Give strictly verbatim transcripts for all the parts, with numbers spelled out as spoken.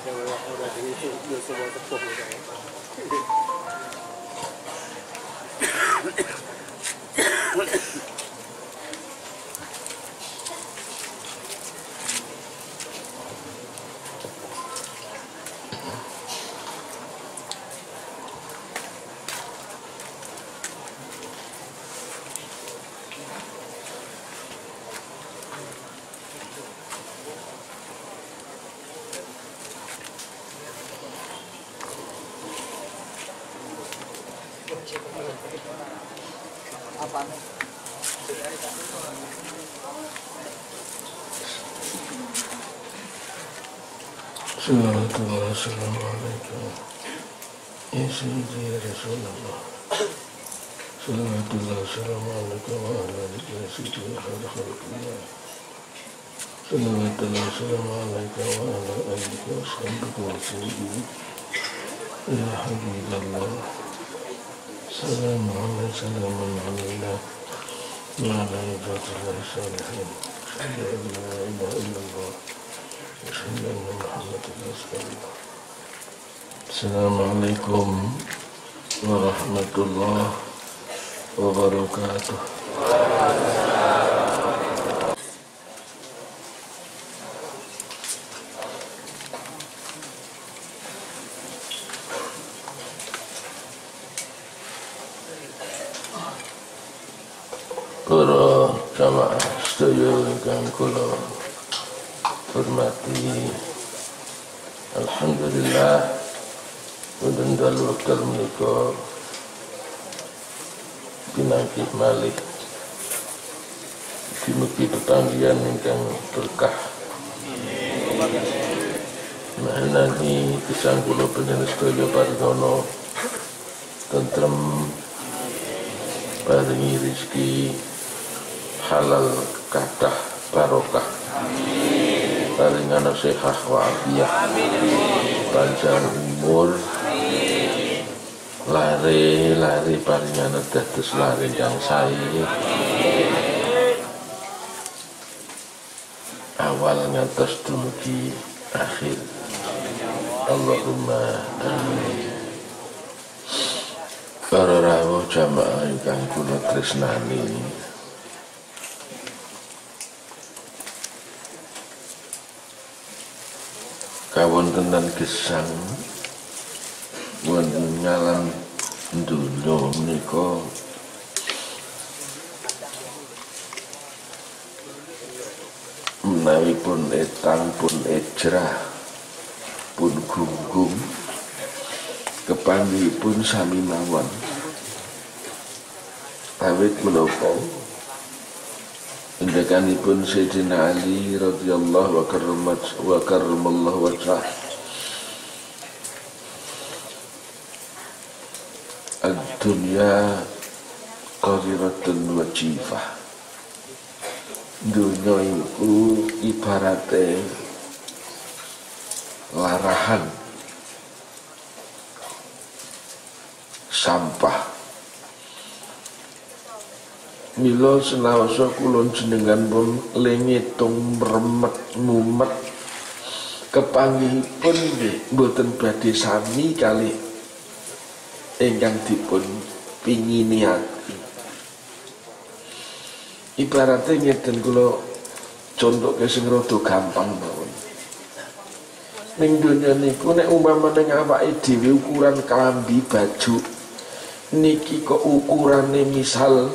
udah ini itu semua tepuk apa nih? Assalamualaikum ya sayyidi ya Rasulullah. Salawatullah assalamualaikum wa ala alihi wa sahbihi khalqillah. Salawatullah assalamualaikum wa ala alihi wa sahbihi ya habiballah. Salamun alaikum salamun alaikum wa ala ibadillah salihin. La ilaha illallah. Assalamualaikum warahmatullahi wabarakatuh. Para jamaah sedaya ingkang kula hormati, alhamdulillah wonten dalu wekdal menika pinangkih malih dimugi pepanggihan ingkang berkah. Manani gesang kula panjenengan sedaya paringana tentrem, paringi rezeki halal kathah barokah. Paringan sehat wa'afiyah, panjang umur, lari-lari paringan dados lari yang sae, awal ngantos dumugi akhir. Allahumma amin. Para rawuh jamaah ingkang kula tresnani, kawontenan gesang wonten ngalam donya menika menawi pun etang pun ejrah pun gunggung kepanggihipun sami mawon. Awit menapa indakanipun Sayyidina Ali radhiyallahu wa karramat wa karramallahu wajhah, ad-dunya qadiratun wajifah. Dunya iku ibarate larahan sampah. Mila senawasa kula jenengan pun lengitung mremet mumet kepanggihipun nggih mboten badhe sami kalih ingkang dipun pinginiake. Ibarate ngeten, kula contoke sing rada gampang mawon. Ning donya niku nek umpama ning awake dhewe ukuran klambi baju niki kok ukurane misal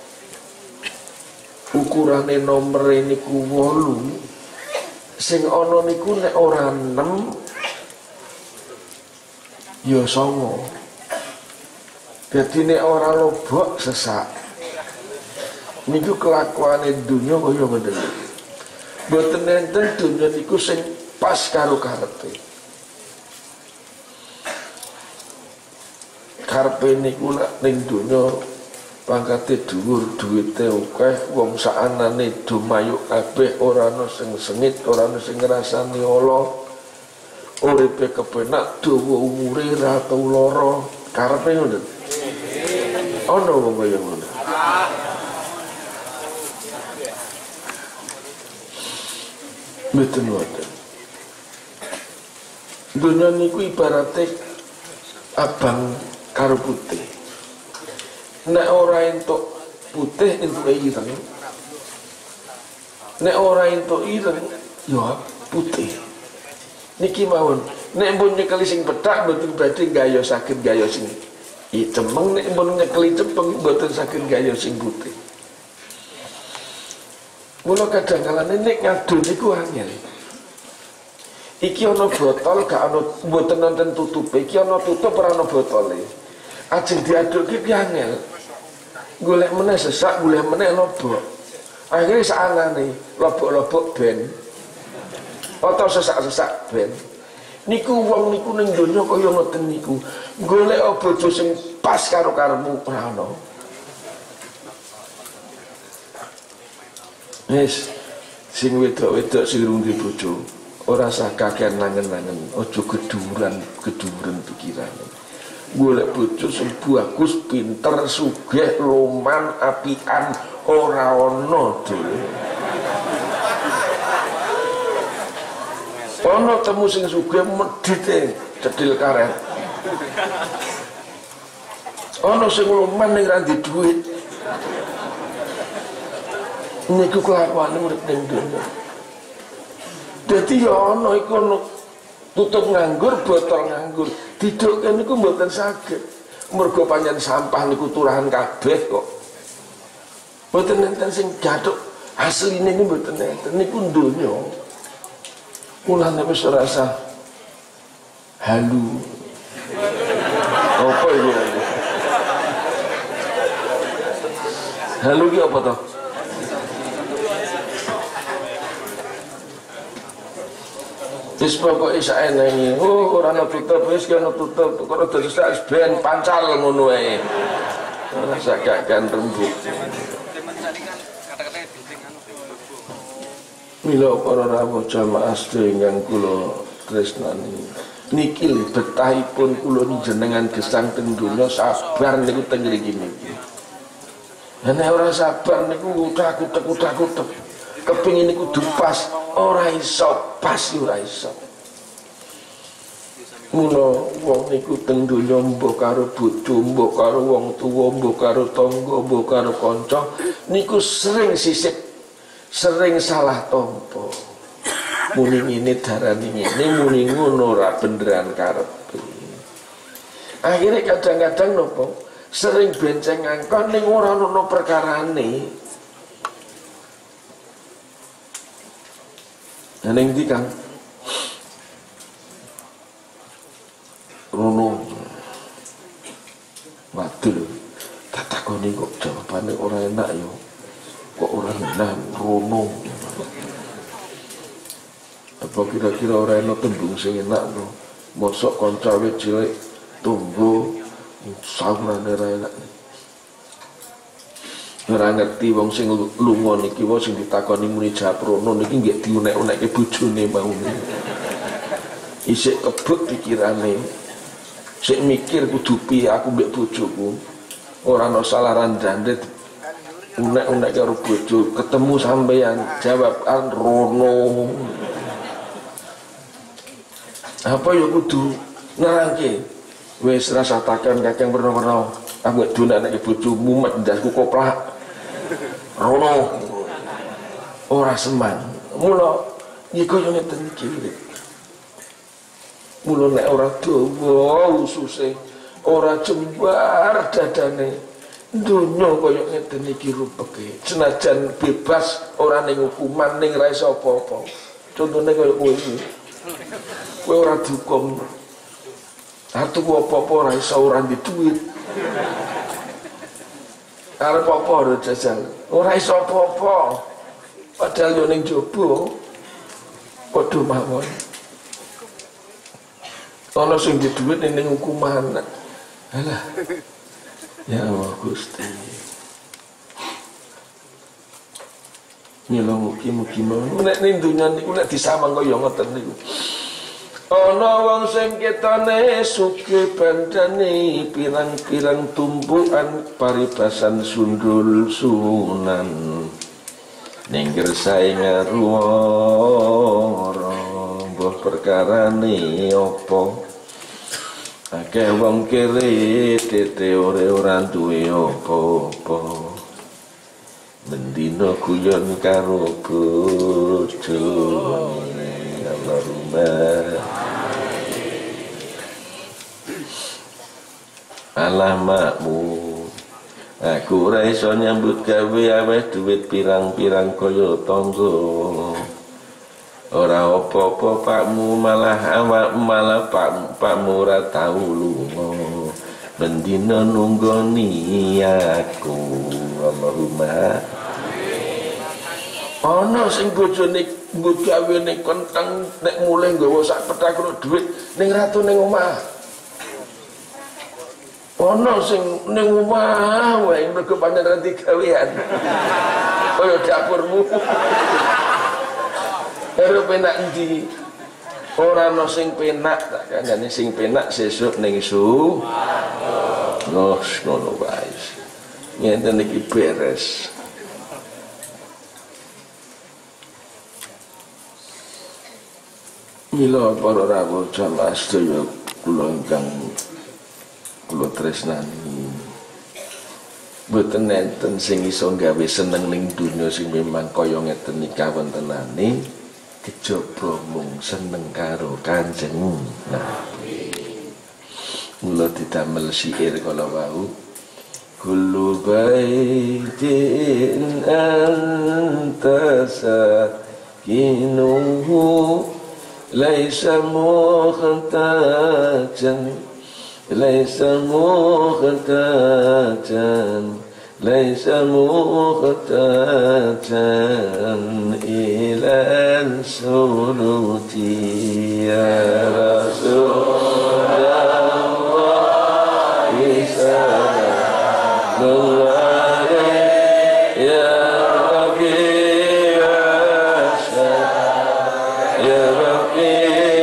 ukurane nomor niku wolu, sing ana niku nek ora enam ya songo. Dadi nek ora lobok sesak. Niku kelakuane dunya kaya ngoten. Mboten enten dunya niku sing pas karo karepe. Karepe niku lak ning donya pangkate dhuwur, duwite akeh, wong saanane do mayuk kabeh, ora ana sing sengit, ora ana sing ngrasani ala. Uripe kepenak, dawa umure ra tau lara. Karepe ngoten. Ana wong kaya ngono. Mboten ngoten. Donya niku ibarate abang karo putih. Nek ora entuk putih entuk ireng. Nek ora entuk ireng ya putih. Niki mawon. Nek mbon nyekeli sing pethak mboten badhe gaya saged gaya sing item. Nek mbon nyekeli cepeng mboten saged gaya sing putih. Mula kadang-kadang nek ngadu niku angel. Iki ana botol gak ana mboten nonton tutupe, iki ana tutup ora ana botole. Ajeng diadukke ki angel. Golek meneh sesak, golek meneh lobok. Akhire sakane lobok-lobok ben. Atau sesak-sesak ben. Niku wong niku ning donya kaya ngoten niku. Golek bojo sing pas karo karepmu ora ana. Wis sing wedok-wedok sing urung duwe bojo ora usah kakean nangen-nangen, aja keduran, keduren pikirane. Golek bojo sing bagus, pinter, sugih, loman, apian ora ana dhewe. Ana temu sing sugih medhite cedhil karet. Ana sing loman ning ra ndek dhuwit. Niku kelakuane urip ning donya. Dadi ya ana iku ana tutup nganggur, botol nganggur. Didukke niku mboten saged. Mergo pancen sampah niku turahan kabeh kok. Mboten enten sing gathuk asline niku mboten enten. Niku donya. Mulane wis ora usah halu. Apa iki? Halu ki apa to? Wis pokoke saenenge, oh ora ana tutup, wis ana tutup, kok dadi sak ben pancal ngono wae. Ora sak gagan rembug. Mila para rawuh jamaah sedaya kula tresnani. Niki lho betahipun kula njenengan gesang teng donya sabar niku teng mriki niki. Nek ora sabar niku utak-utak-utak kepingin niku dupas ora iso, pasti ora iso. Mula wong niku teng donya mbok karo bojo, mbok karo wong tuwa, mbok karo tangga, mbok karo kanca niku sering sisip, sering salah tampa. Muni ngene darani ngene, muni ngono ora beneran karepe. Akhire kadang-kadang nopo sering benceng ngangkon ning ora ono perkarane. Neng ndi Kang? Rono. Waduh. Tak takoni kok jawabane ora enak yo. Kok ora enak rono. Apa kira-kira ora enak tembung sing enak to? Mosok kanca wit cilik tunggu saurane ora enak. Ora ngerti wong sing lunga niki wae sing ditakoni muni japrono niki nggih diunek-unekke bojone mau. Isik kebut pikirane. Sik mikir kudu piye aku mbek bojoku. Ora ana salah randandet. Unek-unek karo bojo, ketemu sampeyan jawab an rono. Apa ya kudu nerangke. Wis rasa takon kakang perno-perno. Aku donane bojo mumet ndasku koplak. Rono ora semang. Mula iku yo ngeten iki. Mula nek ora dawa ususe, ora jembar dadane. Donya kaya ngeten iki rupeke. Senajan bebas ora ning hukuman ning ra iso apa-apa. Contone kaya kowe iki. Kowe ora dihukum. Atuh apa-apa ora iso ora di duit. Arep apa ora jajal. Ora iso apa-apa. Padahal yo ning jaba padha mawon. Ana sing di duit ning hukuman. Alah. Ya Allah Gusti. Mila mugi-mugi mawon nek ning donya niku nek disamang kaya ngoten niku. Ana wong sing ketane sugih bandane pirang-pirang tumpukan paribasan sundul sunan ning gersae ngaruwara mbah perkarane apa akeh wong kere tete ore ora duwe apa-apa mendino guyon karo bojone Allahumma alamakmu aku ora iso nyambut gawe aweh duit pirang-pirang kaya tangga ora apa-apa pakmu malah awak malah pak pakmu ora tau lunga mendina nunggoni aku Allahumma ana sing bojone nggo gawene kentang nek mulai nggawa sak petak dhuwit ning ratu ning omah ana sing ning omah wae mergo pancen ra digawean kaya dapurmu ero penak endi ora ana sing penak tak kandhane sing penak sesuk ning su no ngono wae ngenten iki beres mila para rawuh jamaah sedaya kula ingkang kula tresnani mboten enten sing iso gawe seneng ning donya sing memang kaya ngeten iki kawontenane kejaba mung seneng karo Kanjeng Nabi. Mula didamel syair kala wau kullu baitin anta sakinuhu laisa muhtajan laisa muhtajan laisa muhtajan ilan suruti ya Rasulullah isalallah ya Rabbi ya Rabbi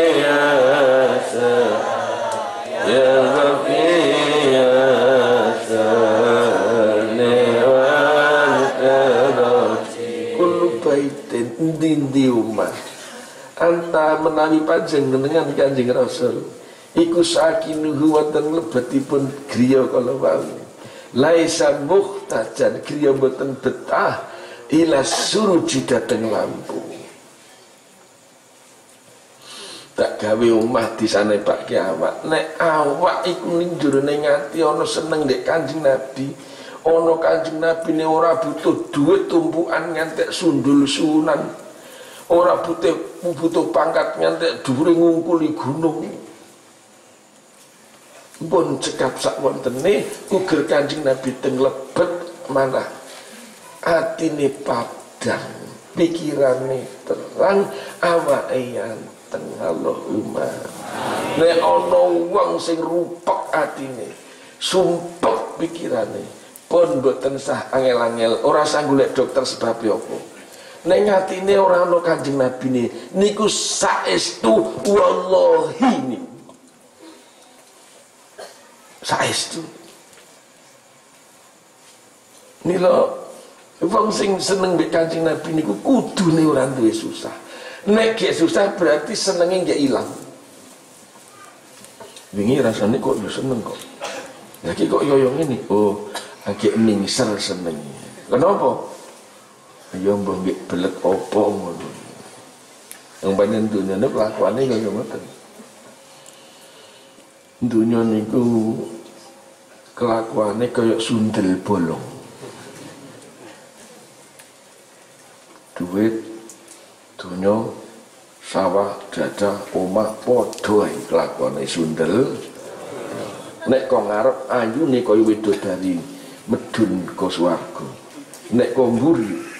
ya Rabbi di umat anta menawi panjenengan Kanjeng Rasul iku sakinuhu wonten lebetipun griya kala wau laisa muhtajan griya boten betah ila suruji dateng lampu tak gawe omah disane pakai awak nek awak iku ning jerone ngati ana seneng ndek Kanjeng Nabi ana Kanjeng Nabi ne ora butuh duit tumpukan ngantek sundul sunan ora butuh butuh pangkat ngantek dhuwure ngungkuli gunung pun cekap sak wontene uger Kanjeng Nabi teng lebet manah atine padang pikirane terang awake anteng Allahumma nek ana wong sing rupek atine sumpek pikirane pun boten sah angel-angel ora sah golek dokter sebab apa nek ngatine ora ana Kanjeng Nabi ne niku saestu wallahi ni saestu nila wong sing seneng mbek Kanjeng Nabi niku kudune ora duwe susah nek gek susah berarti senenge nggak ilang wingi rasane kok yo seneng kok lagi kok yoyong ini oh agak ningser seneng kenapa ya mbah nggih belet apa ngono yang panen dunyane kelakuane kaya ngoten dunya niku kelakuane kaya sundel bolong duit dunya sawah dadah omah padha ae kelakuane sundel nek kok ngarep ayune kaya widodari medun ka swarga nek kok mburi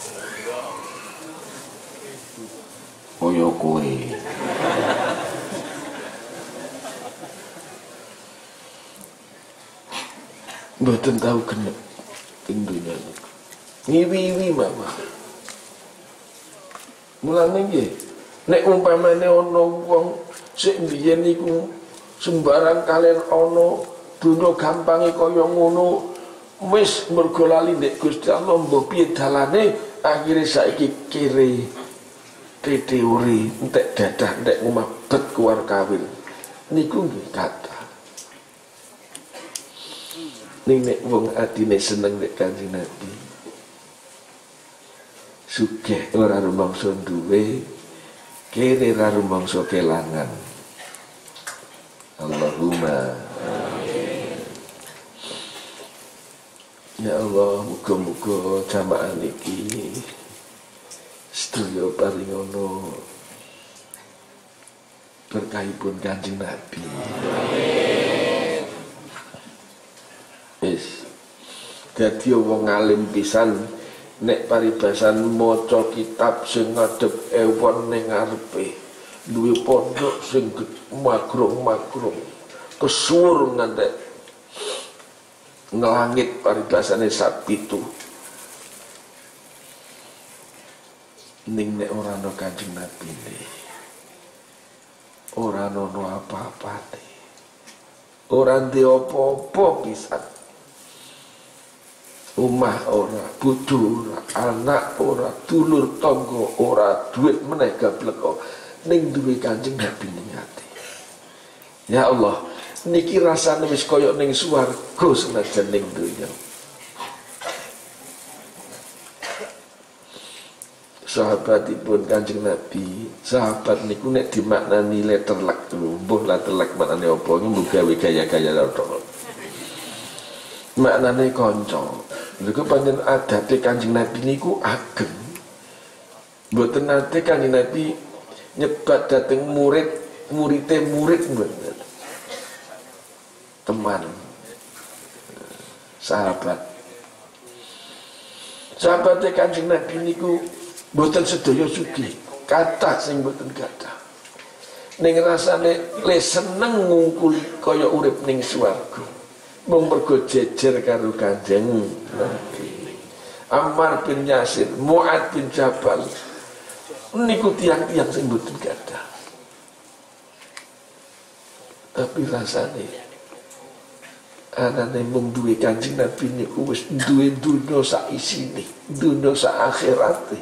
kaya kowe mboten tau genep ing dunya niku ngiwi-iwi mawon mulane nggih nek umpamane ana wong sik biyen niku sembarang kalian ana dunya gampange kaya ngono wis mergo lali nek Gusti Allah mbok piye dalane akhire saiki kiri teori entek dadah entek omah bet keluar kawin niku nggih kathah. Ning nek wong adine seneng nek Kanjeng Nabi sugih ora rumangsa duwe kere ora rumangsa kelangan. Allahumma amin. Ya Allah, muga-muga jamaah niki sedaya paring ono berkahipun Kanjeng Nabi. Amin. Wis dadi wong alim pisan nek paribasan maca kitab sing ngadep ewon ning ngarepe duwe pondok sing magrung-magrung kesuwur ngantek ngelangit paribasane sapitu ning nek ora ana Kanjeng Nabi ne ora ana apa-apane ora ndek apa-apa pisan. Omah ora, bojo ora, anak ora, dulur tangga ora, duit meneh gablek kok ning duwe Kanjeng Nabi ning ati. Ya Allah, niki rasane wis kaya ning swarga senajan ning donya. Sahabatipun Kanjeng Nabi, sahabat niku nek dimaknani letterlek lho, mbuh letterlek maknane apa iki mbuh gawe gaya-gaya tok. Maknane kanca. Niku pancen adate Kanjeng Nabi niku ageng. Mboten nate Kanjeng Nabi nyebat dhateng murid, murite murid mboten. Teman. Sahabat. Sahabate Kanjeng Nabi niku mboten sedaya sugih. Kathah sing mboten kathah. Ning rasane le seneng ngungkuli kaya urip ning swarga. Mung mergo jejer karo Kanjeng Nabi. Ammar bin Yasir, Mu'ad bin Jabal niku tiang-tiang sing mboten gadah. Tapi rasane anane mung duwe Kanjeng Nabi niku wis duwe dunya sak isine, dunya sak akhirate.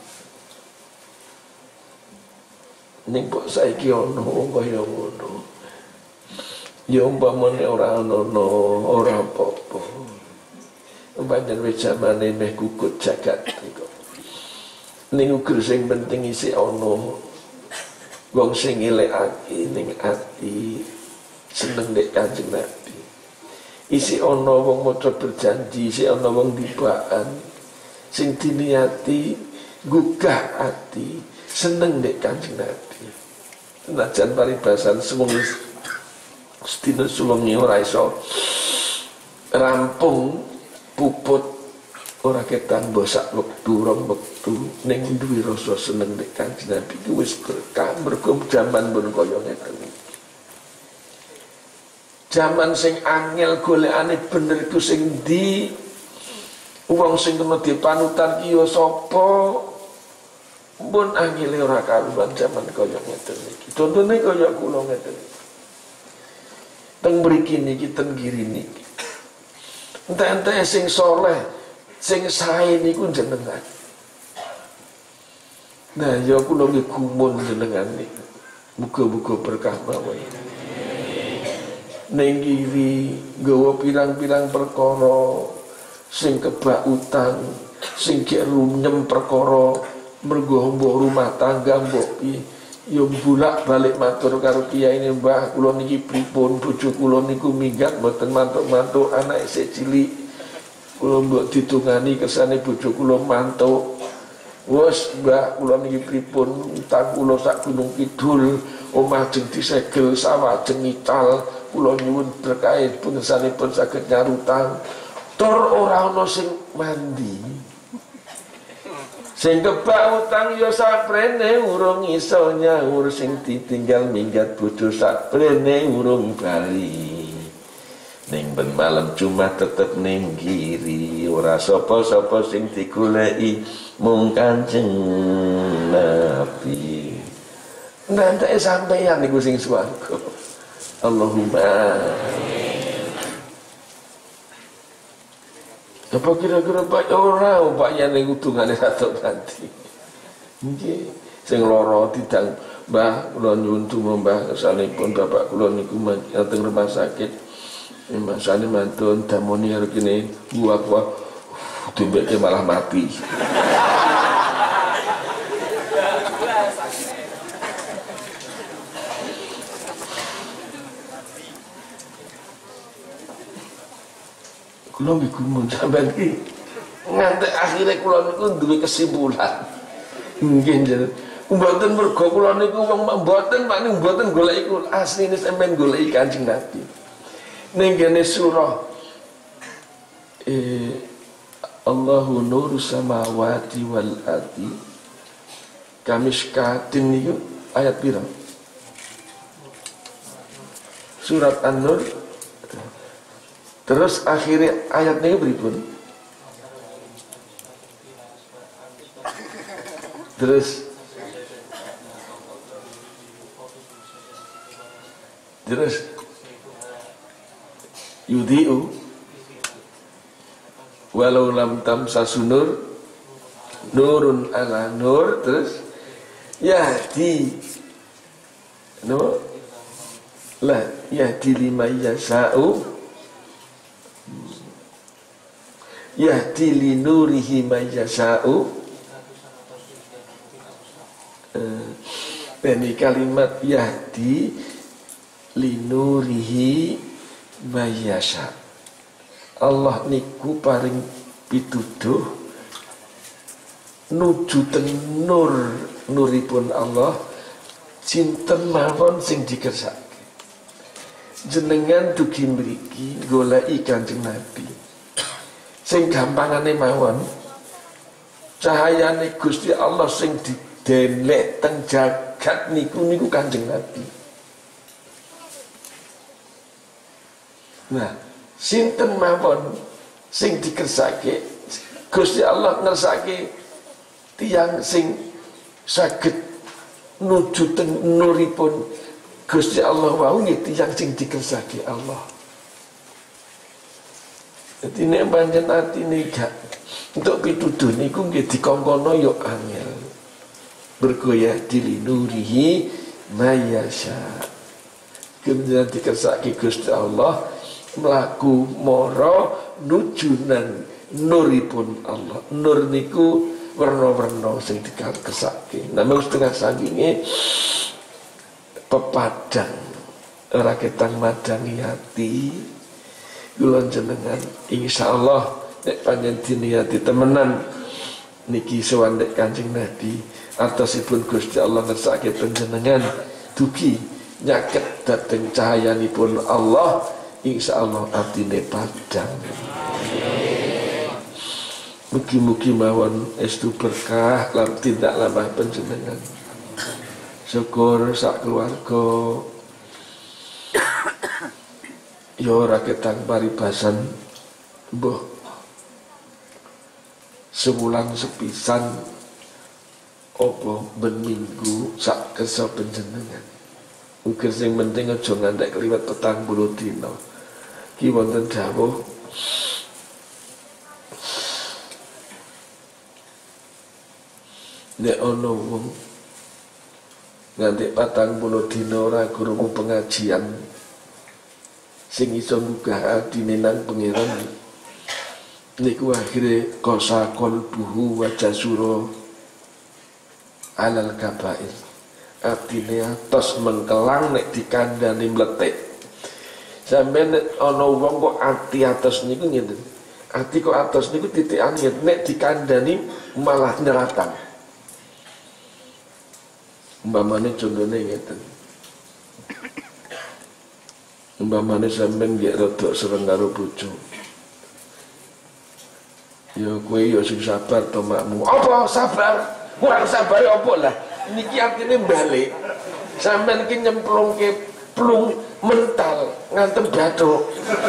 Ning kok saiki ana wong kaya ngono. Ya umpamane ora ana ora apa-apa. Pancen wis jamane meh kukut jagat kok. Ning uga sing penting isih ana wong sing ngelekake ning ati seneng nek Kanjeng Nabi. Isih ana wong maca berjanji, isih ana wong tibaan sing diniati gugah ati seneng nek Kanjeng Nabi. Senajan paribasan semono sedina sulungi ora iso rampung puput ora ketan bosak wektu rong wektu ning duwe rasa seneng nek Kanjeng Nabi ku wis berkah mergo jaman pun kaya ngeten iki. Jaman sing angel golekane bener iku sing ndi? Wong sing kena dipanutan ki ya sapa? Mun angele ora karuan jaman kaya ngeten iki. Contone kaya kula ngeten iki. Teng mriki niki teng giri niki. Ente-ente sing soleh, sing sae niku jenengan. Nah, ya kula nggih gumun jenengan niku. Muga-muga berkah mawon. Ning giri nggawa pirang-pirang perkara sing kebak utang, sing gek runyem perkara mergo mbok rumah tangga mbok piye. Ya bolak-balik matur karo kiai ini, Mbah kula niki pripun bojo kula niku minggat mboten mantuk-mantuk anak isih cilik. Kula mbok ditungani kersane bojo kula mantuk. Wes Mbah kula niki pripun utang kula sak Gunung Kidul, omah jeng disegel, sawah jeng ngical. Kula nyuwun berkah pun sanipun saged nyarutang. Tur ora ana sing mandi. Sing kebak utang ya saprene urung iso nyaur, sing ditinggal minggat bojo saprene urung bali. Ning ben malam Jumat tetep ning giri, ora sapa-sapa sing digoleki mung Kanjeng Nabi. Nanti sampeyan niku sing swarga. Allahumma. Apa kira-kira Pak ora upaya ning utungane satu nanti. Nggih. sing lara tidang Mbah kula nyuwun donga Mbah kesanipun bapak kula niku teng rumah sakit masane mantun damoni karo kene gua-gua dibeke malah mati. Kula bingung sampean iki nganti akhire kula niku duwe kesimpulan. Nggih njen. Mboten mergo kula niku wong mboten Pak niku mboten golek iku asline sampean golek Kanjeng Nabi. Ning kene surah eh Allahu nuru samawati wal ardi kamishkatin niku ayat pira? Surat An-Nur. Terus akhirnya ayat niku pripun? Terus Terus yudiu walau lam tamsasunur nurun ala nur. Terus yahdi no lah yahdi lima yasa'u yahdi li nurihi ma yasa'u. Ini kalimat yahdi linurihi mayasha. Allah niku paring pituduh nuju ten nur nuripun Allah cinten mawon sing dikersake. Jenengan dugi mriki goleki Kanjeng Nabi sing gampangane mawon cahayane Gusti Allah sing didelek teng jagat niku niku Kanjeng Nabi. Nah, sinten mawon sing dikersake Gusti Allah ngersake tiyang sing saged nuju teng nuripun Gusti Allah wau nggih tiyang sing dikersake Allah. Dadi nek pancen atine gak untuk pituduh niku nggih dikongkono yo angel. Bergoyah dilinurihi mayasya. Kemudian dikersake Gusti Allah melaku moro nujunan nuripun Allah. Nur niku werna-werna sing dikersake. Namung setengah sanginge pepadang ora ketang madangi hati. Kula jenengan insyaallah nek panjen diniati temenan niki sowan nek Kanjeng Nabi atasipun Gusti Allah ngersake panjenengan dugi nyaket dhateng cahayanipun Allah. Insyaallah atine padang. Mugi-mugi mawon estu berkah lan tindak lamah panjenengan. Syukur sak keluarga. Ya ora ketang paribasan mbuh sebulan sepisan apa ben minggu sak kersa panjenengan. Uga sing penting aja ngantek kliwat petang puluh dina. Ki wonten dawuh nek ana wong nganti patang puluh dina ora krungu pengajian sing iso nggugah atine nang pangeran niku akhire kosa qalbuhu wa jasura alal kabair. Atine atos mengkelang nek dikandani mletik. Sampeyan ana wong kok ati atos niku ngeten. Ati kok atos niku titikan ngeten nek dikandani malah nyeratan. Umpamane contone ngeten. Umpamane sampeyan nggih rada sereng karo bojo. Ya kowe ya sing sabar to makmu. Apa sabar? Kurang sabar apa lah? Niki artine balik. Sampeyan iki nyemplungke plung mental ngantem bathuk.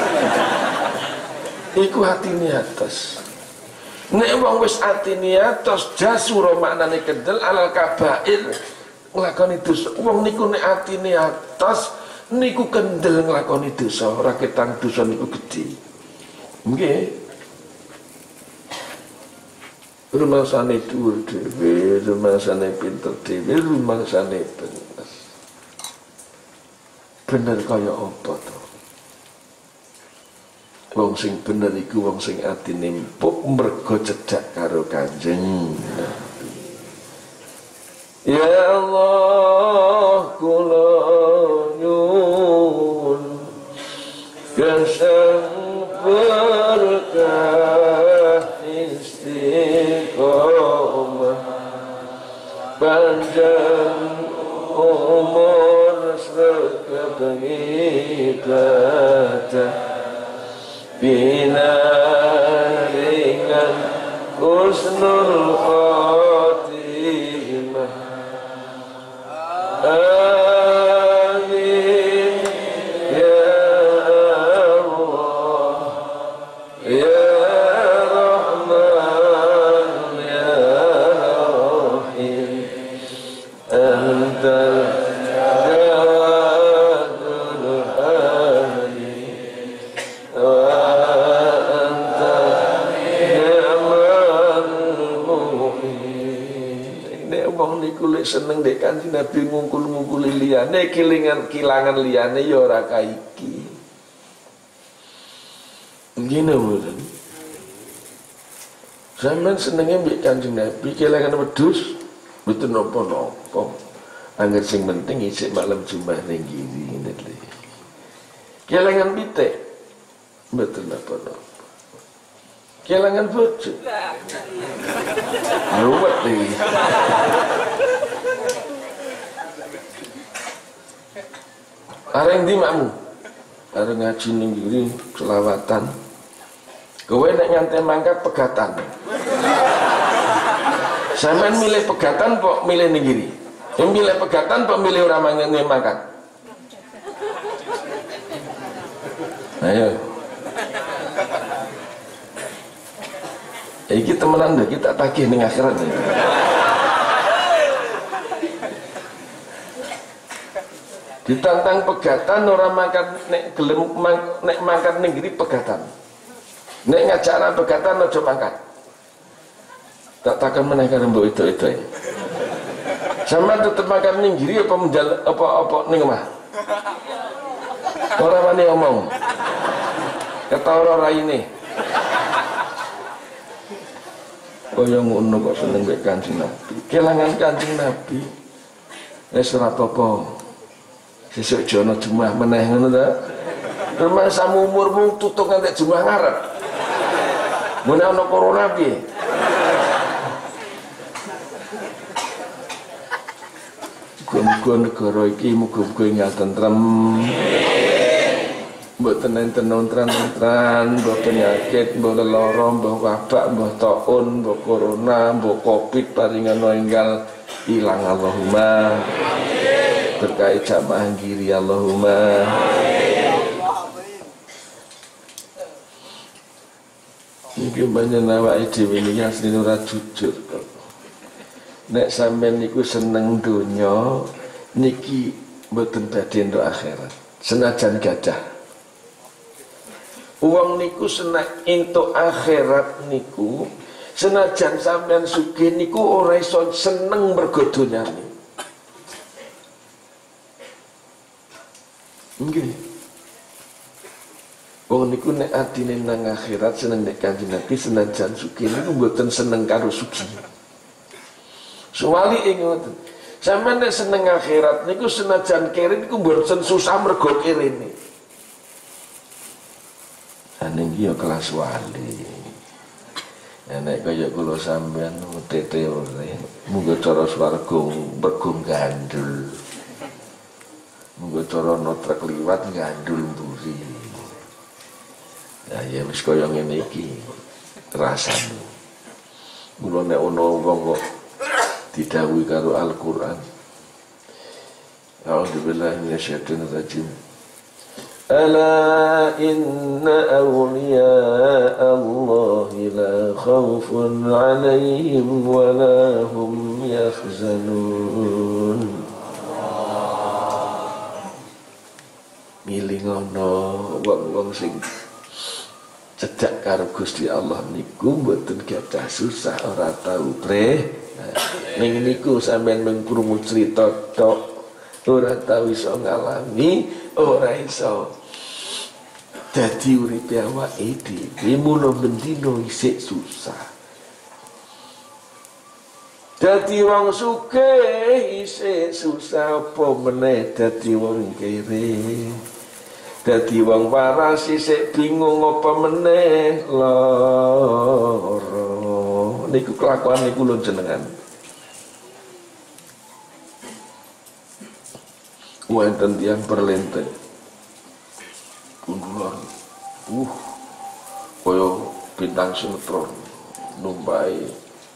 Iku atine atos. Nek wong wis atine atos jasura maknane kendel alal kabair nglakoni dosa. Wong niku nek atine atos niku kendel nglakoni dosa, ora ketang dosa niku gedhe. Nggih. rumangsane dhuwur dhewe, rumangsane pinter dhewe, rumangsane bener. Bener kaya apa to? Wong sing bener iku wong sing atine empuk mergo cedhak karo Kanjeng Nabi. Ya Allah kula nyuwun kesang berkah istiqomah panjang umur serta ibadah bina ringan husnul khatimah. Amin ya Allah ya Rahman ya Rahim antal jawadul hadi wa anta ni'mal mu'min. Nek wong niku lek seneng dek Kanjeng Nabi ngungkul-ngungkuli liyane kilingan kilangan liyane ya ora kaiki. Ngene mboten. Sampeyan senenge mbek Kanjeng Nabi kelangan wedhus mboten napa-napa. Angger sing penting isih malam Jumat ning kiri ngene lho. Kelangan pitik mboten napa-napa. Kelangan bojo. Ruwet iki. Areng ndi makmu? Areng ngaji ning kiri selawatan. Kowe nek nyantai mangkat pegatan. Sampeyan milih pegatan kok milih ning kiri? Yang milih pegatan kok milih ora mangkat? Ayo. Iki temenan deh kita tagih ning akhirat nih. Ditantang pegatan orang makan nek gelem nek mangkat ning ngiri pegatan. Nek ngajak pegatan aja mangkat. Tak takkan meneh karo mbok itu-itu. Sama tetep makan ning ngiri apa menjal apa-apa ning omah. Ora wani omong. Ketara raine. Kaya ngono kok seneng mek Kanjeng Nabi. Kelangan Kanjeng Nabi. Wis ora apa-apa. Sesuk jono Jumat meneh ngono ta. Rumah samu umurmu tutuk nganti Jumat ngarep. Mun ana corona piye? Muga-muga negara iki muga-muga ing tentrem. Mboten enten ontran-ontran, mbok penyakit, mbok lara, mbok wabak, mbok taun, mbok corona, mbok covid paringan enggal ilang Allahumma. Berkait jamaah giri Allahumma. Iki banyak awake dhewe iki asline ora jujur kok. Nek sampean niku seneng donya niki mboten badhe entuk akhirat. Senajan gadah uang niku senak entuk akhirat niku senajan sampean sugih niku ora iso seneng mergo donyane. Nggih. Wong niku nek atine nang akhirat seneng nek Kanjeng Nabi senajan sugih niku mboten seneng karo sugih. Suwali ing ngoten. Sampeyan nek seneng akhirat niku senajan kere niku mboten susah mergo kerene. Ning iki ya kelas wali. Nek kaya kula sampeyan tete ora. Muga cara swarga mergo gandul. Muga cara notrek liwat gandul mburi. Ya ya wis kaya ngene iki rasane. Mula nek ana wong kok didhawuhi karo Al-Qur'an. A'udzu billahi minasyaitonir rajim. Ala inna awliya Allah la khawfun 'alaihim wa la hum yahzanun. Miling ana wong-wong sing cedhak karo Gusti Allah niku mboten gadah susah, ora tau bre. Ning niku sampeyan mung krungu crita tok, ora tau iso ngalami, ora iso dadi uripe awake dhewe. Mula bendina isih susah. Dadi wong sugih isih susah, apa meneh dadi wong kere. Dadi wong waras isih bingung, apa meneh lara. Niku kelakuan niku lho jenengan. Wonten tiyang perlenteng pundulan, uh, kaya bintang sinetron numpai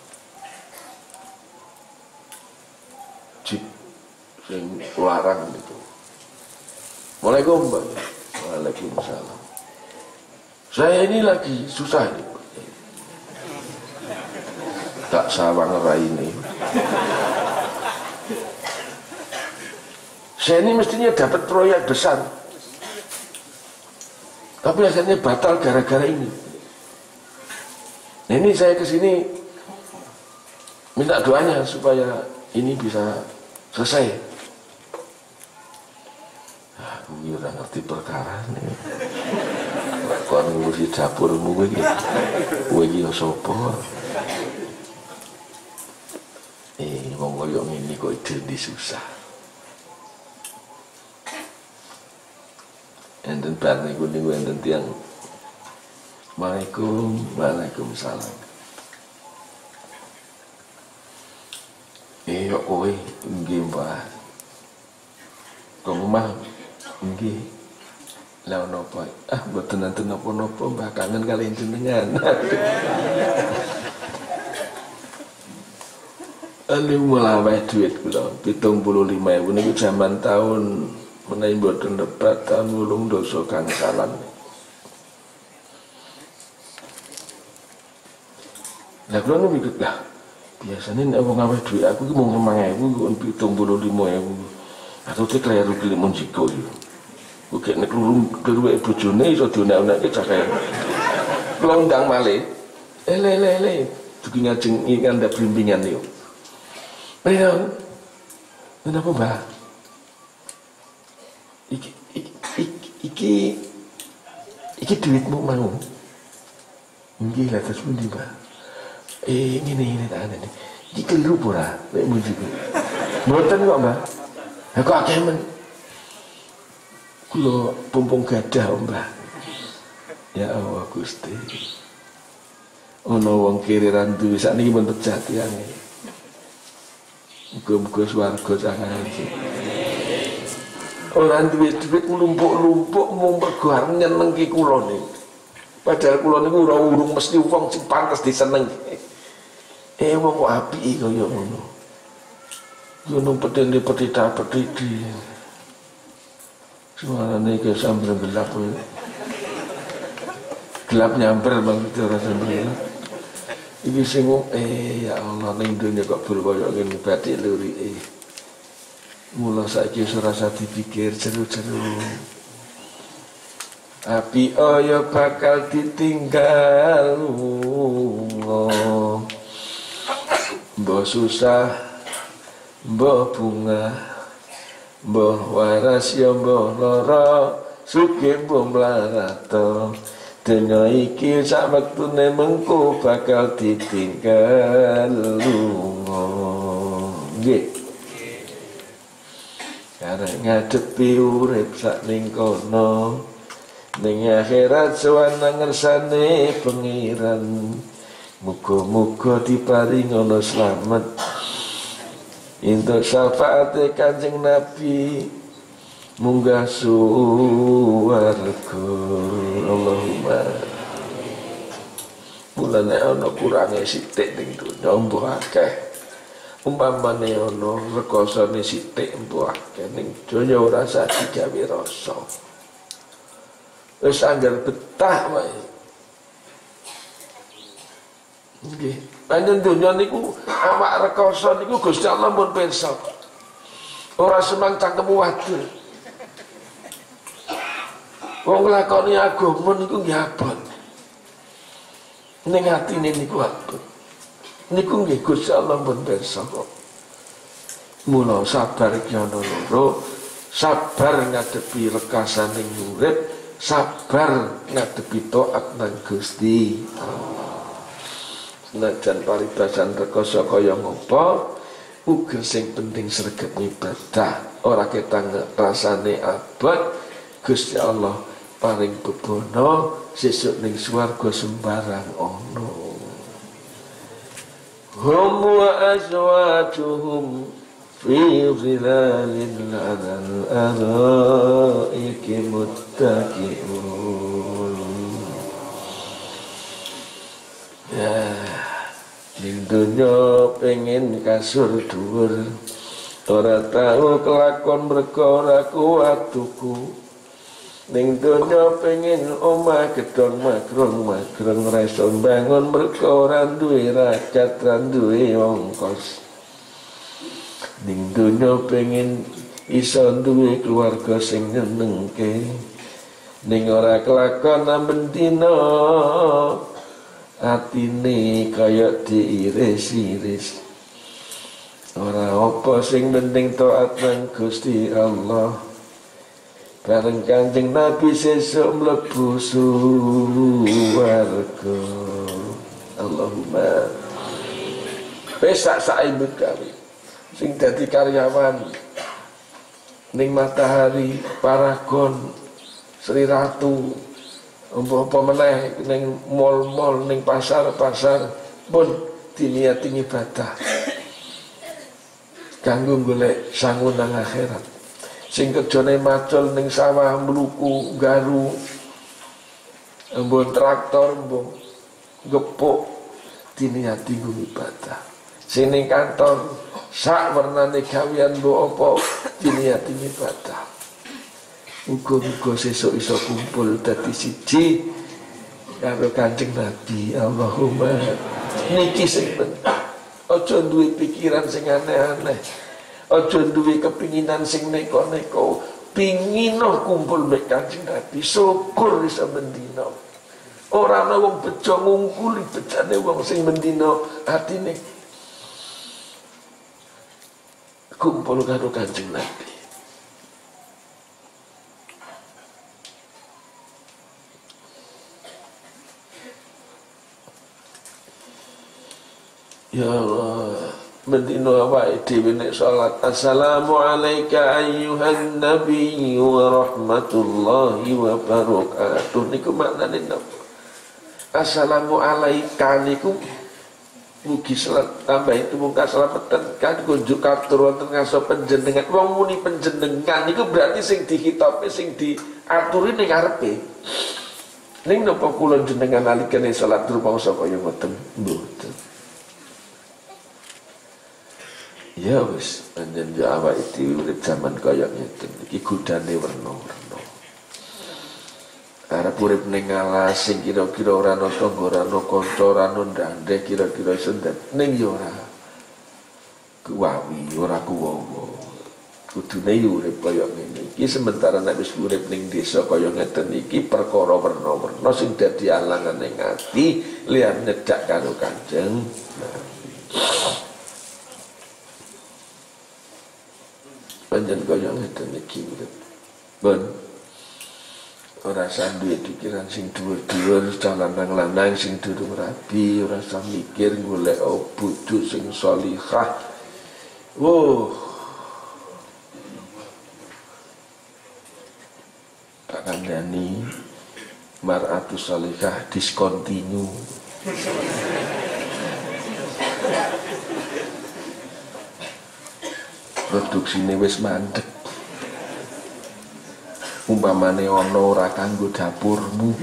jeep sing larang itu. Assalamualaikum, Mbak. Waalaikumsalam. Saya ini lagi susah nih, tak sawang raine. Saya ini mestinya dapat proyek besar, tapi akhirnya batal gara-gara ini. Nah, ini saya kesini minta doanya supaya ini bisa selesai. Aku ora ngerti perkara nih. Kok ngurusi dapurmu kowe iki. Kowe iki sapa? Eh, wong koyo ngene kok ide susah. Enten bar niku niku enten tiyang. Waalaikum, waalaikumsalam. Eh, kok kowe nggih, Mbah. Kok omah nggih. Lah napa? Ah, mboten nenten napa-napa, Mbah, kangen kali jenengan. Ane malah wae duit kula pitung puluh lima ribu niku jaman tahun menawi mboten lebat tahun wolung dasa gangsalan. Lah kula nu mikir lah. Biasanya nek wong aweh duit aku ki mung lima ribu kok pitung puluh lima ribu. Atau te kleru ki limon jiko yo. Kok nek lurung keruwe bojone iso dionek-onekke cah kaya. Kula undang malih. Ele ele ele. Dugi ngajeng iki kan ndak blimbingan yo. Ayo, kenapa Mbak? Iki, iki, iki, iki, iki duitmu mau? Nggih lah terus pundi Mbak? Eh, ini ini tak ada nih. Iki keliru pura, lek mujiku. Mboten kok Mbak. Lah kok akeh men? Kula pumpung gadah Mbak. Ya Allah Gusti. Ono wong kiriran duwe sakniki men pejah tiyang. Muga-muga swarga jangan iki. Ora duwe-duwe lumpuk-lumpuk mung mergo arep nyenengke kula niku. Padahal kula niku ora urung mesti wong sing pantes diseneng. Eh wong kok apike kaya ngono. Gunung petene petita petiti. Suarane ke sambil gelap. Gelap nyamper banget ora sambil. Iki sing eh ya Allah ning dunya kok bul koyo ngene batik lurike. Mula saiki ora usah dipikir jeru-jeru. Api oyo bakal ditinggal. Mbah susah, mbah bunga, mbah waras ya mbah lara, sugih mbah mlarato. Dunia iki sak wektune mengko bakal ditinggal lunga. Nggih. Karek ngadepi urip sak ning kono, ning akhirat sowan ngersane pengiran. Muga-muga diparing ana slamet. Entuk syafaate Kanjeng Nabi. Munggah suwarga. Allahumma. Mulane ana kurange sithik ning donya mbuh akeh. Umpamane ana rekosane sithik mbuh akeh ning donya ora usah digawe rasa. Wis anggar betah wae. Nggih, panjen donya niku awak rekoso niku Gusti Allah pun pirsa. Ora semang cangkemmu wadul. Wong nglakoni agama niku nggih abot. ning atine niku abot. Niku nggih Gusti Allah pun pirsa kok. Mula sabar iki ana loro, sabar ngadepi rekasaning urip, sabar ngadepi taat nang Gusti Allah. Senajan paribasan rekoso kaya ngopo, uga sing penting sregep ibadah. Ora ketang rasane abot, Gusti Allah paring bebono sesuk ning swarga sembarang ana. Hum wa azwajuhum fi zilalin 'alal araiki muttaqi'un. Ya, ning donya pengen kasur dhuwur, ora tau kelakon merga ora kuat tuku. Ning donya pengen omah gedhong magrong magrong ora iso bangun merga ora duwe rakat, ora duwe ongkos. Ning donya pengen iso duwe keluarga sing nyenengke, ning ora kelakon amben dina atine kaya diiris-iris. Ora apa sing penting taat nang Gusti Allah. Bareng Kanjeng Nabi sesuk mlebu swarga. Allahumma. Pesak sak imbut kami sing dadi karyawan ning Matahari, Paragon, Sri Ratu, apa meneh ning mall-mall, ning pasar-pasar pun diniati ibadah kanggo golek sangu nang akhirat. Sing kerjane macul ning sawah mluku garu, mbon traktor, mbon gepuk, diniati nggo ibadah. Sing ning kantor sak wernane gawean mbok apa diniati ibadah. Muga-muga sesuk iso kumpul dadi siji karo Kanjeng Nabi. Allahumma. Niki sing penting. Aja duwe pikiran sing aneh-aneh. Aja duwe kepinginan sing neko-neko. Pingino kumpul mek Kanjeng Nabi, syukur iso mendina. Ora ana wong bejo ngungkuli bejane wong sing mendina atine kumpul karo Kanjeng Nabi. Ya Allah, mendino awake dhewe nek salat, assalamu alayka ayyuhan nabiy wa rahmatullahi wa barakatuh. Niku maknane napa? Assalamu alayka niku mugi salat tambah itu muka selamatan kan kunjuk katur wonten ngaso panjenengan. Wong muni panjenengan niku berarti sing dihitope sing diaturi ning ngarepe. Ning napa kula jenengan nalikane salat rumangsa kaya ngoten? Mboten. Ya wis, panjen yo awake dhewe urip jaman kaya ngeten iki godane werna-werna. Arep urip ning alas sing kira-kira ora ana tangga, ora ana kanca, ora ana ndandhe, kira-kira sendet ning yo ora kuwawi, ora kuwowo. Kudune yo urip kaya ngene iki. Sementara nek wis urip ning desa kaya ngeten iki perkara werna-werna sing dadi alangan ning ati liyan nyedak karo Kanjeng Nabi. Panjen kaya ngeten iki urip. Ben ora usah duwe pikiran sing dhuwur-dhuwur, lanang-lanang sing durung rabi, ora usah mikir golek bojo sing shalihah. Oh. Tak kandhani mar'atu shalihah discontinue. Produksine wis mandek. Umpamane ana ora kanggo dapurmu.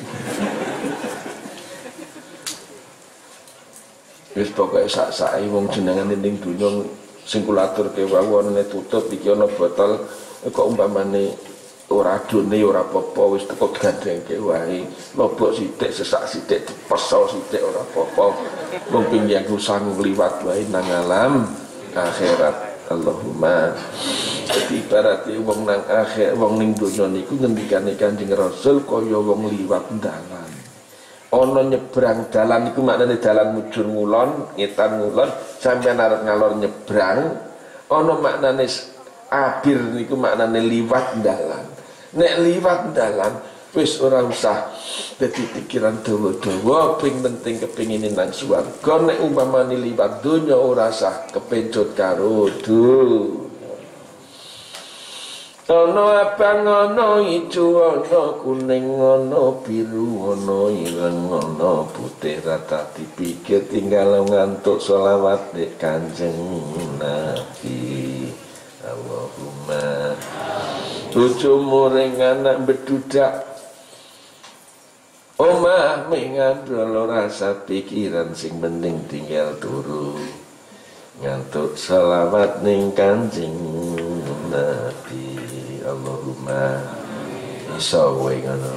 Wis pokoke sak-sake wong jenengane ning donya sing kula aturke wau ana tutup iki ana botol kok umpamane ora adone ora apa-apa wis teko gandengke wae. Lobok sithik sesak sithik dipeso sithik ora apa-apa. Wong pinggir sangu liwat wae nang alam akhirat. Allahumma. Jadi ibaratnya wong nang akhir, wong ning donya niku ngendikane Kanjeng Rasul kaya wong liwat dalan. ana nyebrang dalan iku maknane dalan mujur ngulon, ngetan ngulon, sampeyan arep ngalor nyebrang, ana maknane abir niku maknane liwat dalan. Nek liwat dalan wis ora usah dadi pikiran dawa-dawa, ping penting kepingin nang swarga. Nek umpamane liwat donya ora usah kepencut karo donya. Ana abang ana ijo ana kuning ana biru ana ireng ana putih, rata dipikir tinggal ngantuk selawat nek Kanjeng Nabi. Allahumma bojomu ring anak bedudak omah mengandol rasa pikiran sing penting tinggal turu ngantuk selawat ning Kanjeng Nabi. Allahumma iso wae ngono.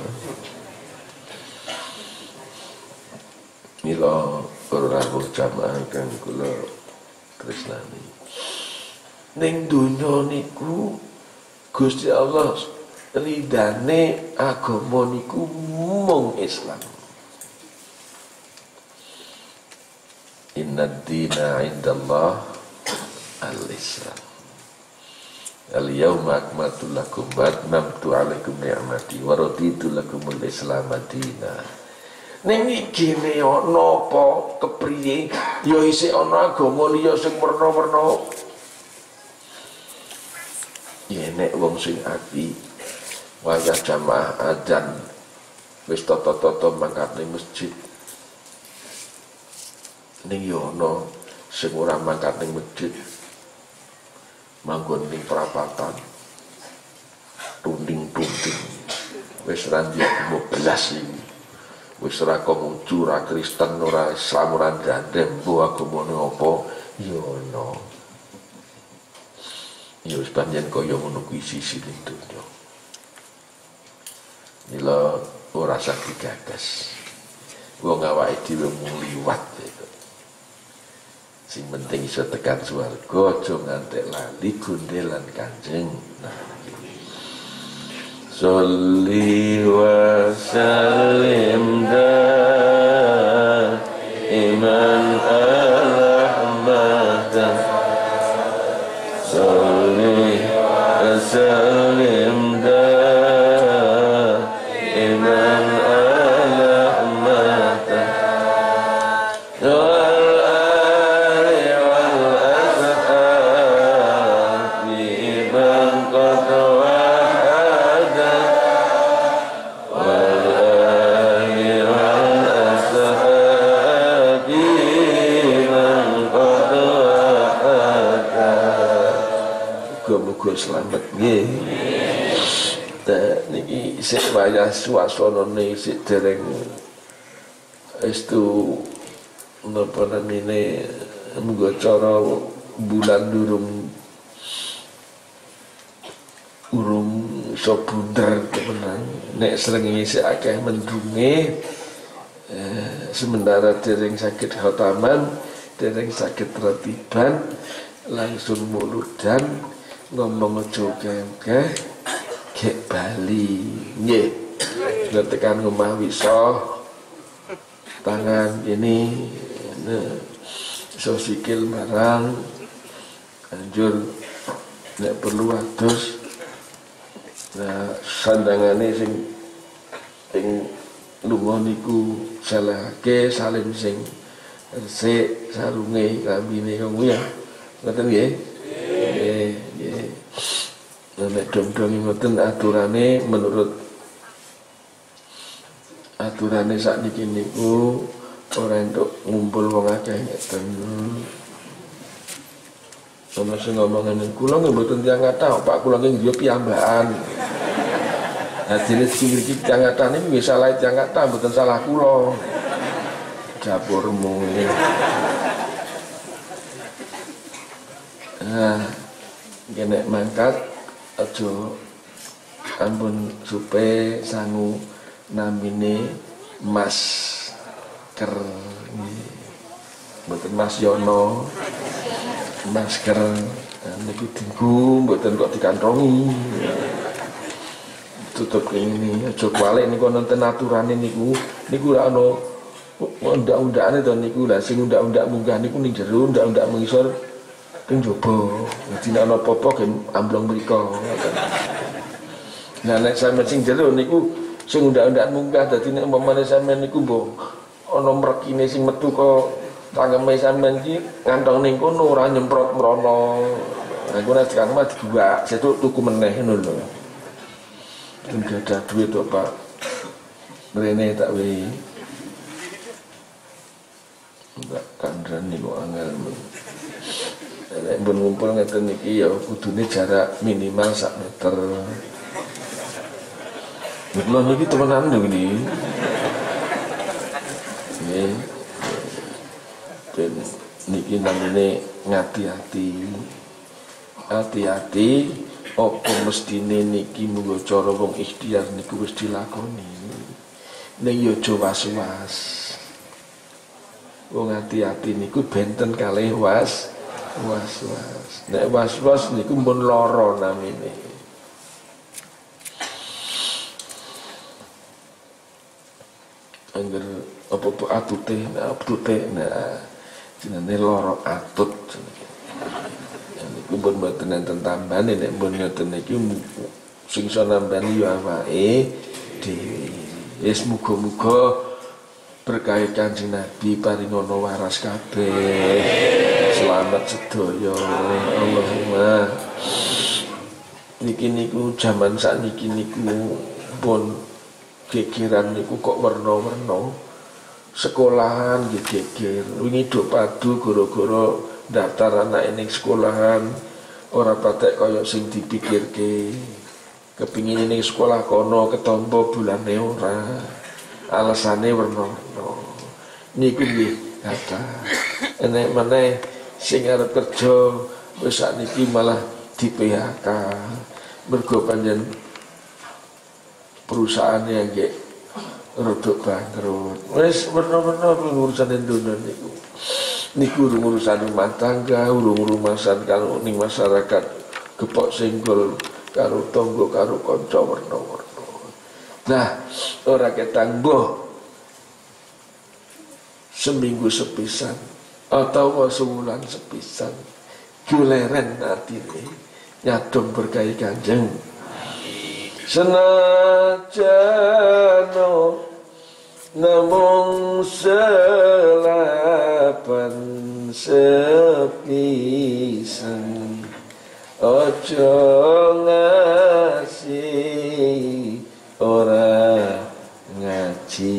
Mila ora jamaah kang kula tresnani. Ning donya niku Gusti Allah ridane agama niku mung Islam. Inna ad-dina 'indallah al-Islam. Al-yawma akmaltu lakum wa atmamtu 'alaikum ni'mati wa raditu lakumul Islam madina. Ning iki ne ana apa kepriye ya isih ana agama liya sing werna-werna. Ya nek wong sing ati wayah jamaah adzan wis tata-tata mangkat ning masjid. Ning yo ana sing ora mangkat ning masjid. Manggon ning perapatan. Tunding-tunding. Wis ra ndek belas iki. Wis ora Konghucu, ora Kristen, ora Islam, ora ndandem mbok agamane apa yo ana. Ya wis pancen kaya ngono kuwi sisi ning donya. Mila ora usah digagas. Wong awake dhewe mung liwat itu. Sing penting iso tekan swarga, aja ngantek lali gondelan Kanjeng Nabi. Sholli wa sallim daiman ala Ahmad. Sholli wa sallim daiman ala Ahmad. Muga selamat nggih. Niki isih wayah suasanane isih dereng estu napa namine muga cara bulan durung urung iso bunder temenan. Nek srengenge isih akeh mendunge eh, sementara dereng sakit khotaman, dereng sakit ratiban, langsung muludan ngomong aja kengkeh gek Bali nggih. Nek tekan omah wisa tangan ini nah, iso sikil marang anjur nek perlu adus nah sandangane sing sing lunga niku salehake salim sing resik sarunge kambine ngono ya ngoten nggih. Nggih nggih. Nek dom-dom ngoten aturane menurut aturane sakniki niku ora entuk ngumpul wong akeh ngeten. Ana sing ngomong ngene, kula nggih mboten tiyang kathah, Pak kula nggih griya piyambakan. Nah dene iki tiyang kathah niki wis salah tiyang kathah, mboten salah kula. Dapurmu ini. Nah, nek mangkat aja ampun supe sangu namine masker mboten Mas Yono masker niki dienggo mboten kok dikantongi. Itu tutup ini aja balik niku nonton aturane niku niku ra ono undang-undangane to niku lah sing undang-undang munggah niku ning jero undang-undang mengisor ning jaba dadi nek ana apa-apa gen amblong mriko nah nek sampeyan sing jero niku sing undang-undang munggah dadi nek umpamane sampeyan niku mbok ana mrekine sing metu kok tangeme sampeyan iki ngantong ning kono ora nyemprot mrono nah iku nek sekarang mah dua setu tuku meneh ngono lho enggak ada duit to Pak mrene tak wehi enggak kandran niku angel nek mbon ngumpul ngeten iki ya kudune jarak minimal sak meter lha niki temenan lho iki nggih ben niki namine ngati-ati hati-hati apa mestine niki munggo cara wong ikhtiar niku wis dilakoni ning yo aja was-was wong hati-hati niku benten kalih was was-was nek was-was niku mun lara namine angger apa-apa atute nah atute nah jenenge lara atut niku pun mboten enten tambane nek pun ngoten iki sing iso nambani yo awake dhewe wis muga-muga berkah Kanjeng Nabi paringono waras kabeh selamat sedaya Allahumma niki niku jaman sakniki niku pun gegeran niku kok werna-werna sekolahan geger wingi do padu gara-gara daftar anak ning sekolahan ora patek kaya sing dipikirke kepingin ning sekolah kono ketompo bulane ora alasane werna-werna niku nggih kata enek meneh sing arep kerja wis sakniki malah di P H K mergo panjen perusahaane nggih rodok bangkrut wis werna-werna urusan dunya niku niku urusan rumah tangga urung-urusan karo ning masyarakat gepok senggol karo tangga karo kanca werna-werna nah ora ketang boh seminggu sepisan atau sebulan sepisan guleren atine nyadong berkahi Kanjeng senajan namung selapan sepisan ojo ngasih ora ngaji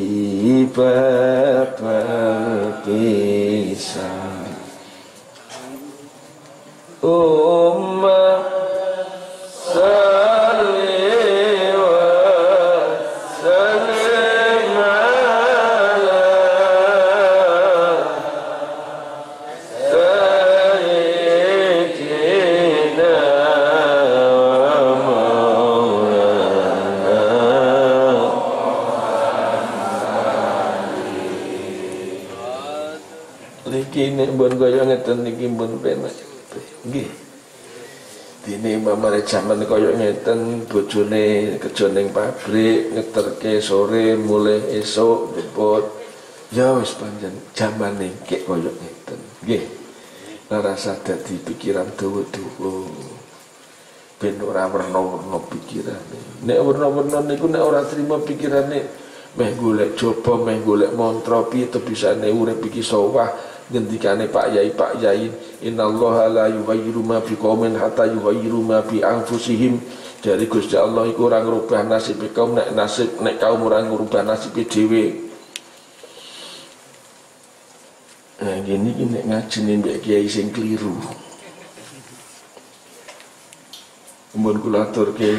bapak pisan ummah niki mbon kaya ngeten niki mbon penak nggih dene mamane jaman kaya ngeten bojone kerja ning pabrik ngeterke sore mulai esuk jemput ya wis panjen jamane kek kaya ngeten nggih ora rasa dadi pikiran dawa-dawa ben ora werna-werna pikirane nek werna-werna niku nek ora trima pikirane meh golek jaba meh golek mantra piye to bisane urip iki sawah ngendikane Pak Yai Pak Yai innallaha la yughayyiru ma biqaumin hatta yughayyiru ma bi anfusihim dari Gusti Allah iku ora ngrubah nasib kaum nek nasib nek kaum ora ngrubah nasib dhewe nah gini iki nek ngajeni mbek kiai sing kliru mun kula aturke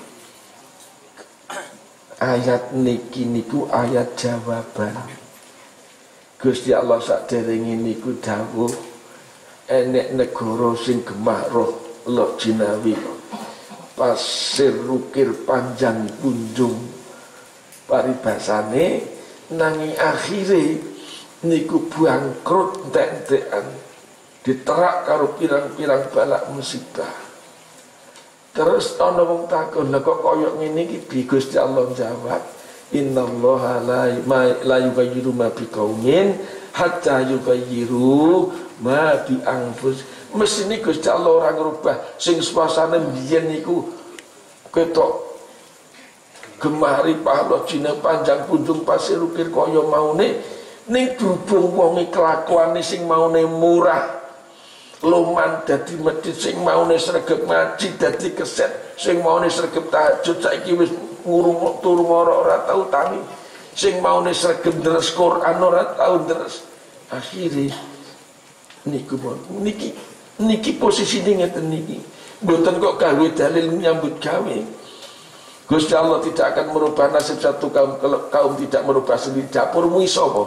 ayat niki niku ayat jawaban Gusti Allah saderenge niku dawuh enek negara sing gemah roh loh jinawi pasir rukir panjang kunjung paribasane nanging akhire niku bangkrut entek-entekan diterak karo pirang-pirang balak musibah Terus ana wong takon, lha kok koyo ngene iki bi Gusti Allah jawab, innallaha la la yughayyiru ma biqaumin hatta yughayyiru ma bi anfus. Mesine Gusti Allah ora ngrubah sing suasana biyen niku ketok gemari pahala Cina panjang kunjung pasir ukir kaya maune ning berhubung wonge kelakuane sing maune murah loman dadi masjid, sing maune sregep ngaji dadi keset, sing maune sregep tahajud saiki wis ngurung turu ngoro ora tau tangi, sing maune sregep deres Quran ora tau deres. Akhire niku niki niki posisine ngeten niki mboten kok gawe dalil nyambut gawe. Gusti Allah tidak akan merubah nasib satu kaum kalau kaum tidak merubah sendiri. Dapurmu iso apa?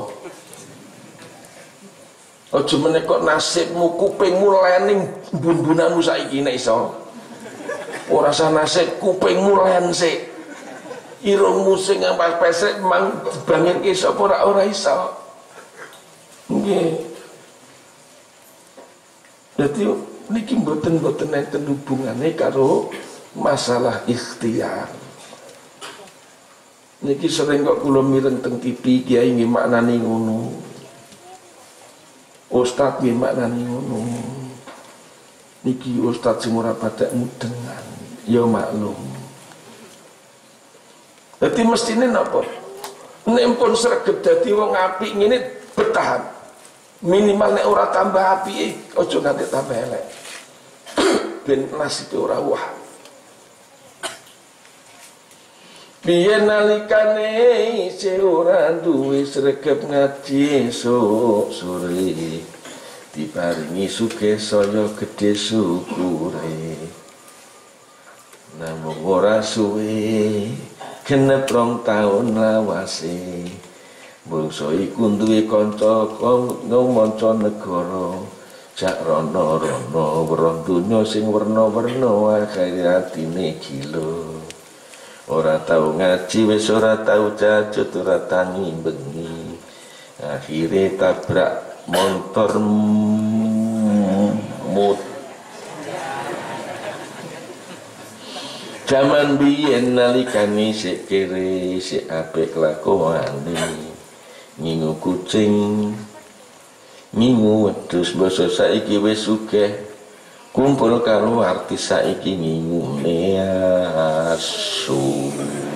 Aja meneh kok nasibmu kupingmu lening bun-bunanmu saiki nek iso. Ora usah nasib kupingmu len sik. Irungmu sing ampas pesek mang dibangirke iso apa ora ora iso. Nggih. Dadi niki mboten-mboten enten hubungane karo masalah ikhtiar. Niki sering kok kula mireng teng T V kiai nggih maknani ngono. Ustaz nggih maknani ngono. Niki ustaz sing ora patek mudengan, ya maklum. Dadi mestine napa? Nek pun sregep dadi wong apik ngene bertahan. Minimal nek ora tambah apike aja nganti tambah elek. Ben nasib ora wah. Biyen nalikane isih ora duwe sregep ngaji esuk sore diparingi sugih saya gedhe syukure. Namung ora suwe genep rong taun lawase bangsa iku duwe kanca manca negara jak rono-rono weruh donya sing werna-werna akhire atine gila. Ora tau ngaji wis ora tau jajut ora tangi bengi akhire tabrak motor mut. Jaman biyen nalikane sik kere sik apik kelakuane ngingu kucing ngingu wedhus basa saiki wis sugih kumpul karo artis saiki ngingune asu.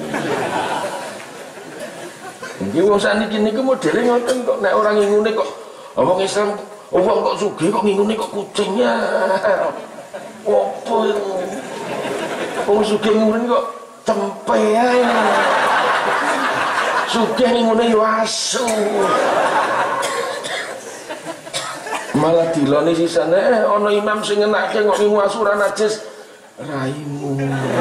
Nggih wong saniki niku modele ngoten kok nek ora ngingune kok wong Islam wong kok sugih kok ngingune kok kucingnya. Opo wong sugih ngingune kok tempe ae. Sugih ngingune yo asu. Malah dilone sisane eh ana imam sing ngenake kok ngingu asuran najis raimu.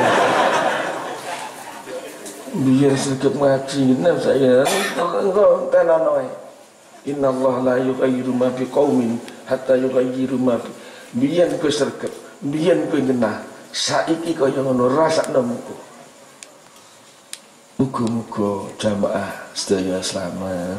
Biar sedikit ngaji nah saya engko tenono ae. Innallaha la yughayyiru ma biqaumin hatta yughayyiru ma biyen kowe sregep, biyen kowe genah, saiki kaya ngono rasakno muga. Muga-muga jamaah sedaya selamat.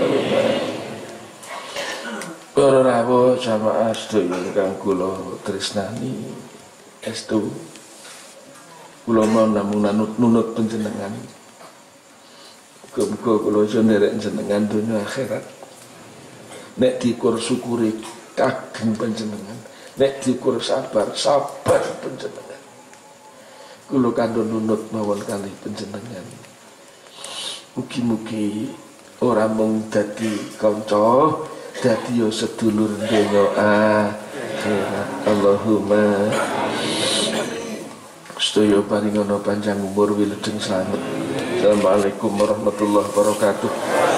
Para rawuh jamaah sedaya ingkang kula tresnani estu kula namung nunut panjenengan. Muga-muga kula iso nderek jenengan donya akhirat. Nek dikur syukuri kagem panjenengan, nek dikur sabar sabar panjenengan. Kula kandhut nunut mawon kalih panjenengan. Mugi-mugi ora mung dadi kanca, dadi yo sedulur donya akhirat. Allahumma sedaya paringono panjang umur wilujeng slamet. Assalamualaikum warahmatullahi wabarakatuh.